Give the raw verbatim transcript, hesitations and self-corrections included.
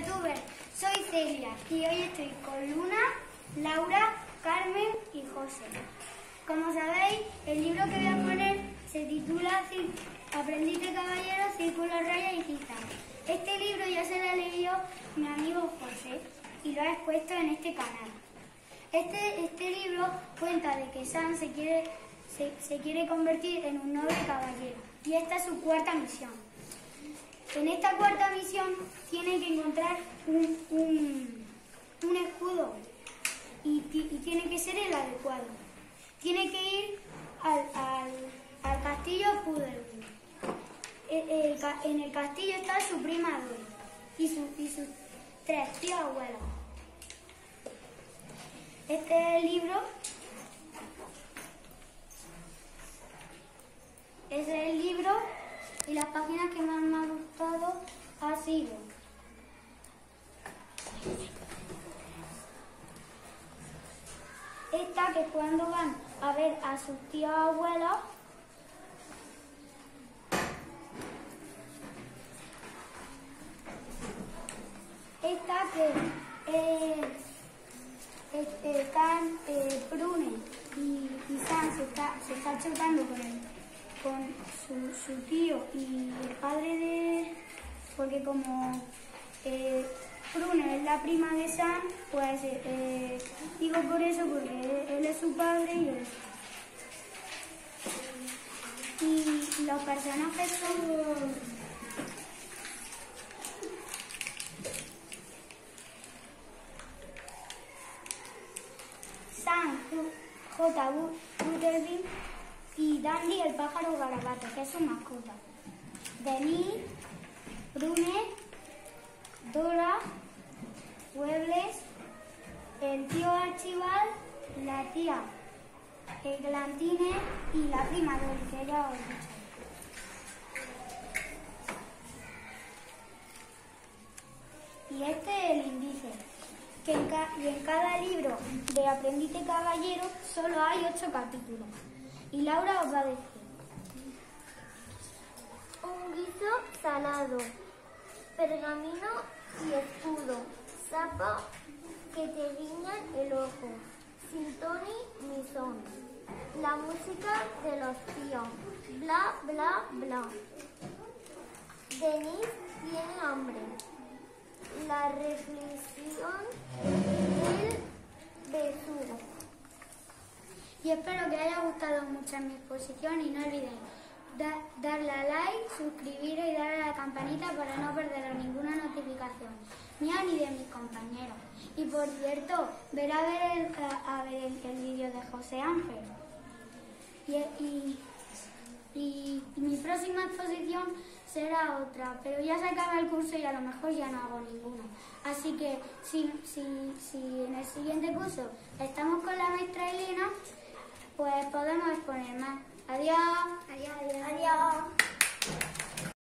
youtubers, soy Celia y hoy estoy con Luna, Laura, Carmen y José. Como sabéis, el libro que voy a poner se titula Aprendiz de Caballero, Círculo, Raya y Tiza. Este libro ya se lo ha leído mi amigo José y lo ha expuesto en este canal. Este, este libro cuenta de que Sam se quiere, se, se quiere convertir en un noble caballero y esta es su cuarta misión. En esta cuarta misión tiene que encontrar un, un, un escudo y, y tiene que ser el adecuado. Tiene que ir al, al, al castillo Puddleglum. En el castillo está su prima Dora y, su, y sus tres tíos abuelos. Este es el libro. Ese es el libro y las páginas que más me han gustado ha sido esta, que es cuando van a ver a sus tíos abuelos. Esta que eh, este, están eh, Prune y, y Sam se está, se está chocando con, el, con su, su tío y el padre de... porque como eh, Prune es la prima de Sam, pues eh, digo por eso, porque él es su padre y él es... Y los personajes son... Sam, J. Puddleglum y Dandy, el pájaro garabato, que es su mascota. Denise, Prune, Dora, Webles, el tío Archibald, la tía Eglantine y la prima Dori, que ya os he dicho. Y este es el índice. Que en ca y en cada libro de Aprendiz de Caballero solo hay ocho capítulos. Y Laura os va a decir. Un guiso salado, pergamino y escudo, sapo que te guiñan el ojo, sin Tony ni son, la música de los tíos, bla, bla, bla. Denise tiene hambre. La reflexión del besugo. Y espero que haya gustado mucho mi exposición y no olvidéis da, darle a like, suscribiros y darle a la campanita para no perderos ninguna notificación, mía ni de mis compañeros. Y por cierto, verá a ver el, a, a ver el, el vídeo de José Ángel. Y, y, y, y mi próxima exposición será otra, pero ya se acaba el curso y a lo mejor ya no hago ninguno. Así que si, si, si en el siguiente curso estamos con la maestra Elena, pues podemos exponer más. Adiós. Adiós. Adiós.